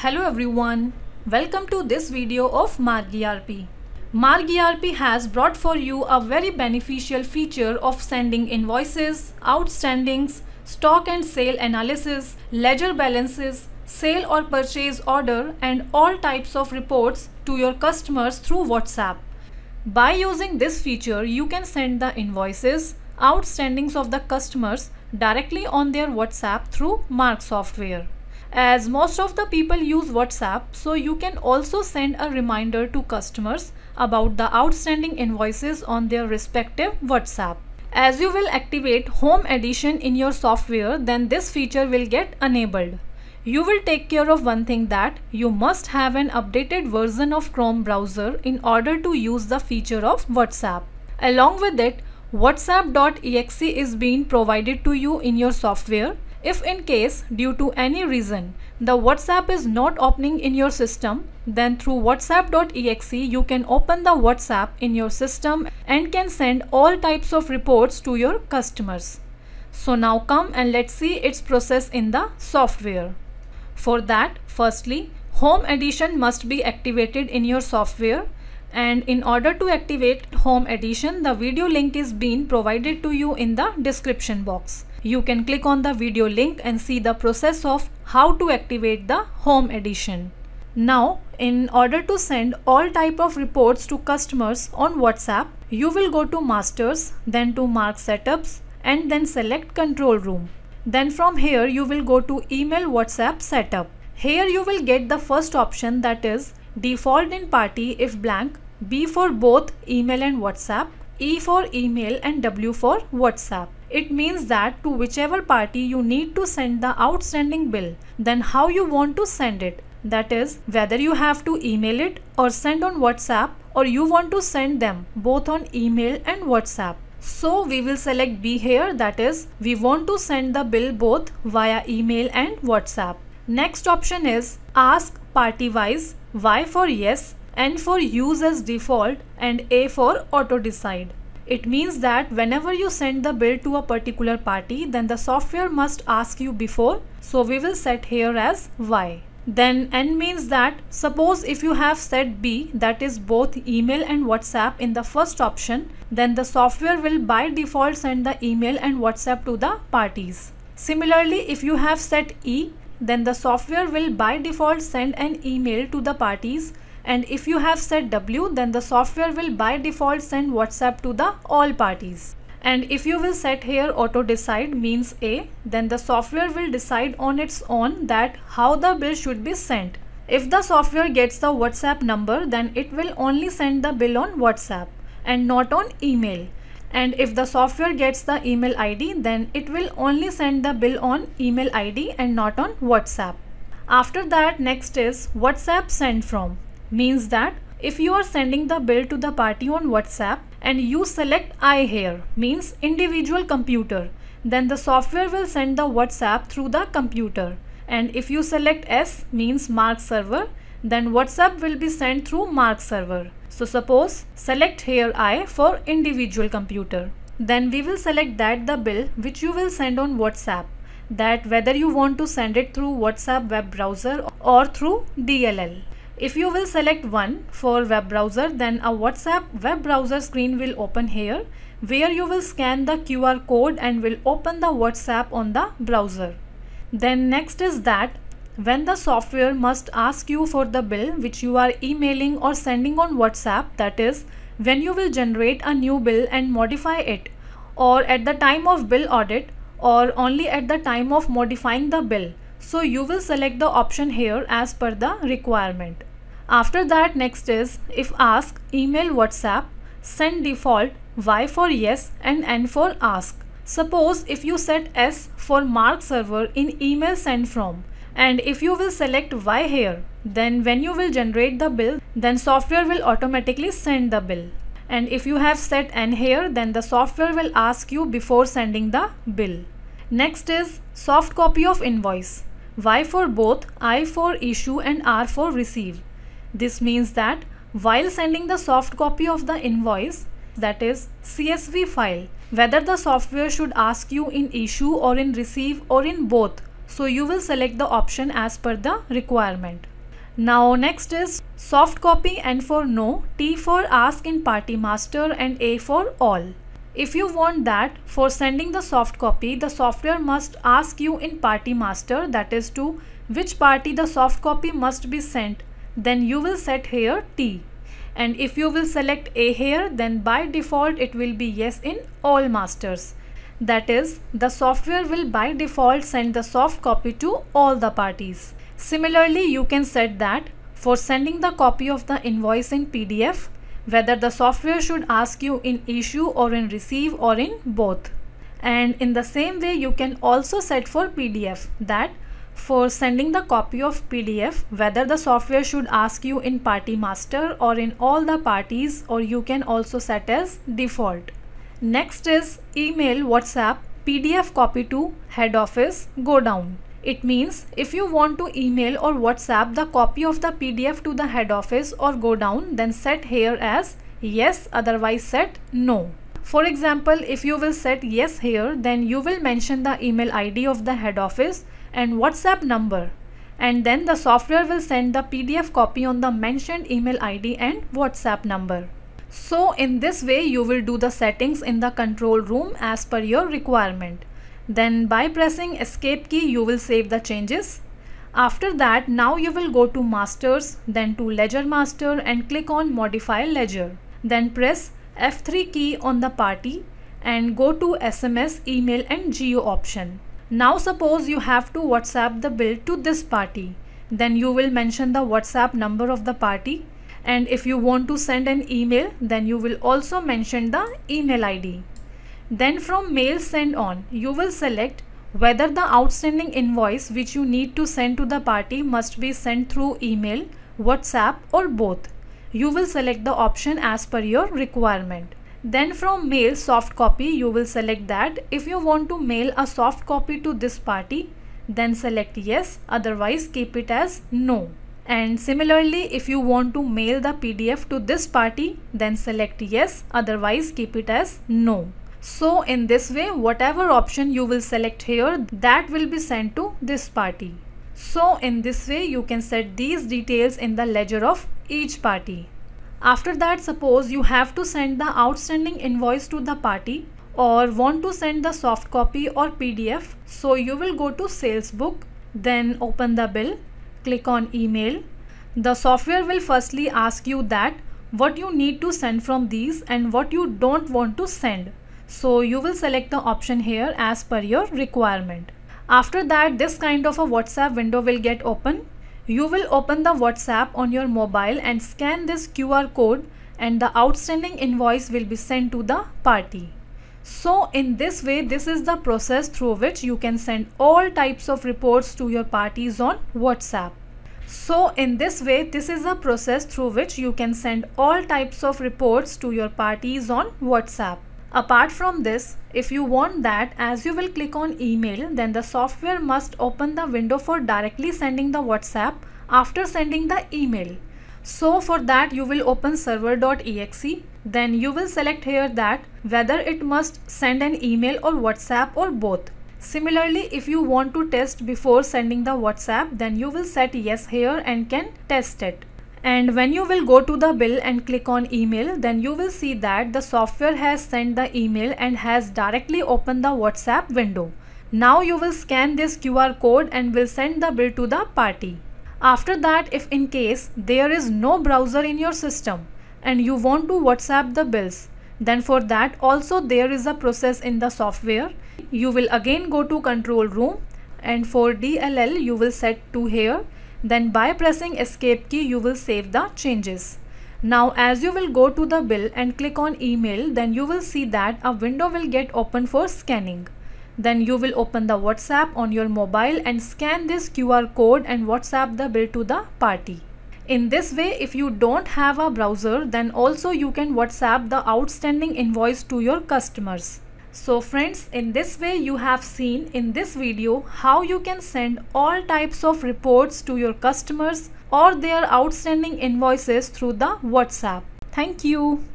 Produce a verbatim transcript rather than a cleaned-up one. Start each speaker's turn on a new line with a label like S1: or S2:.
S1: Hello everyone, welcome to this video of MarkERP. MarkERP has brought for you a very beneficial feature of sending invoices, outstandings, stock and sale analysis, ledger balances, sale or purchase order and all types of reports to your customers through WhatsApp. By using this feature, you can send the invoices, outstandings of the customers directly on their WhatsApp through Mark software. As most of the people use WhatsApp, so you can also send a reminder to customers about the outstanding invoices on their respective WhatsApp. As you will activate Home Edition in your software, then this feature will get enabled. You will take care of one thing, that you must have an updated version of Chrome browser in order to use the feature of WhatsApp. Along with it, WhatsApp dot E X E is being provided to you in your software. If in case, due to any reason, the WhatsApp is not opening in your system, then through WhatsApp dot E X E you can open the WhatsApp in your system and can send all types of reports to your customers. So now come and let's see its process in the software. For that, firstly, Home Edition must be activated in your software. And in order to activate Home Edition, the video link is being provided to you in the description box. You can click on the video link and see the process of how to activate the Home Edition. Now, in order to send all type of reports to customers on WhatsApp, you will go to Masters, then to Mark Setups and then select Control Room. Then from here you will go to Email WhatsApp Setup. Here you will get the first option, that is Default in Party if blank, B for both email and WhatsApp, E for email and W for WhatsApp. It means that to whichever party you need to send the outstanding bill, then how you want to send it. That is, whether you have to email it or send on WhatsApp, or you want to send them both on email and WhatsApp. So we will select B here, that is, we want to send the bill both via email and WhatsApp. Next option is Ask Party Wise, Y for yes, N for use as default and A for auto decide. It means that whenever you send the bill to a particular party, then the software must ask you before. So we will set here as Y. Then N means that suppose if you have set B, that is both email and WhatsApp in the first option, then the software will by default send the email and WhatsApp to the parties. Similarly, if you have set E, then the software will by default send an email to the parties. And if you have set W, then the software will by default send WhatsApp to the all parties. And if you will set here auto decide means A, then the software will decide on its own that how the bill should be sent. If the software gets the WhatsApp number, then it will only send the bill on WhatsApp and not on email. And if the software gets the email I D, then it will only send the bill on email I D and not on WhatsApp. After that, next is WhatsApp send from. Means that if you are sending the bill to the party on WhatsApp and you select I here, means individual computer, then the software will send the WhatsApp through the computer. And if you select S, means Mark server, then WhatsApp will be sent through Mark server. So suppose select here I for individual computer. Then we will select that the bill which you will send on WhatsApp, that whether you want to send it through WhatsApp web browser or through D L L. If you will select one for web browser, then a WhatsApp web browser screen will open here, where you will scan the Q R code and will open the WhatsApp on the browser. Then next is that when the software must ask you for the bill which you are emailing or sending on WhatsApp, that is, when you will generate a new bill and modify it, or at the time of bill audit, or only at the time of modifying the bill. So you will select the option here as per the requirement. After that, next is if ask, email WhatsApp, send default, Y for yes and N for ask. Suppose if you set S for Mark server in email send from, and if you will select Y here, then when you will generate the bill, then software will automatically send the bill. And if you have set N here, then the software will ask you before sending the bill. Next is soft copy of invoice. Y for both, I for issue and R for receive. This means that while sending the soft copy of the invoice, that is C S V file, whether the software should ask you in issue or in receive or in both, so you will select the option as per the requirement. Now next is soft copy, N for no, T for ask in party master, and A for all. If you want that for sending the soft copy, the software must ask you in party master, that is to which party the soft copy must be sent, then you will set here T. And if you will select A here, then by default it will be yes in all masters. That is, the software will by default send the soft copy to all the parties. Similarly, you can set that for sending the copy of the invoice in P D F, whether the software should ask you in issue or in receive or in both. And in the same way, you can also set for P D F that for sending the copy of P D F, whether the software should ask you in party master or in all the parties, or you can also set as default. Next is email, WhatsApp, P D F copy to head office, go down. It means if you want to email or WhatsApp the copy of the P D F to the head office or go down, then set here as yes, otherwise set no. For example, if you will set yes here, then you will mention the email I D of the head office and WhatsApp number, and then the software will send the P D F copy on the mentioned email I D and WhatsApp number. So in this way you will do the settings in the control room as per your requirement. Then by pressing escape key you will save the changes. After that, now you will go to masters, then to ledger master and click on modify ledger. Then press F three key on the party and go to S M S, email and geo option. Now suppose you have to WhatsApp the bill to this party, then you will mention the WhatsApp number of the party, and if you want to send an email, then you will also mention the email I D. Then from mail send on, you will select whether the outstanding invoice which you need to send to the party must be sent through email, WhatsApp or both. You will select the option as per your requirement. Then from mail soft copy, you will select that if you want to mail a soft copy to this party, then select yes, otherwise keep it as no. And similarly, if you want to mail the P D F to this party, then select yes, otherwise keep it as no. So in this way, whatever option you will select here, that will be sent to this party. So in this way, you can set these details in the ledger of each party. After that, suppose you have to send the outstanding invoice to the party or want to send the soft copy or P D F. So you will go to sales book, then open the bill, click on email. The software will firstly ask you that what you need to send from these and what you don't want to send. So you will select the option here as per your requirement. After that, this kind of a WhatsApp window will get open. You will open the WhatsApp on your mobile and scan this Q R code, and the outstanding invoice will be sent to the party. So in this way, this is the process through which you can send all types of reports to your parties on WhatsApp. So in this way, this is a process through which you can send all types of reports to your parties on WhatsApp. Apart from this, if you want that, as you will click on email, then the software must open the window for directly sending the WhatsApp after sending the email. So for that, you will open server dot E X E. Then you will select here that whether it must send an email or WhatsApp or both. Similarly, if you want to test before sending the WhatsApp, then you will set yes here and can test it. And when you will go to the bill and click on email, then you will see that the software has sent the email and has directly opened the WhatsApp window. Now you will scan this Q R code and will send the bill to the party. After that, if in case there is no browser in your system and you want to WhatsApp the bills, then for that also there is a process in the software. You will again go to control room, and for D L L you will set to here. Then by pressing escape key you will save the changes. Now as you will go to the bill and click on email, then you will see that a window will get open for scanning. Then you will open the WhatsApp on your mobile and scan this Q R code and WhatsApp the bill to the party. In this way, if you don't have a browser, then also you can WhatsApp the outstanding invoice to your customers. So friends, in this way you have seen in this video how you can send all types of reports to your customers or their outstanding invoices through the WhatsApp. Thank you.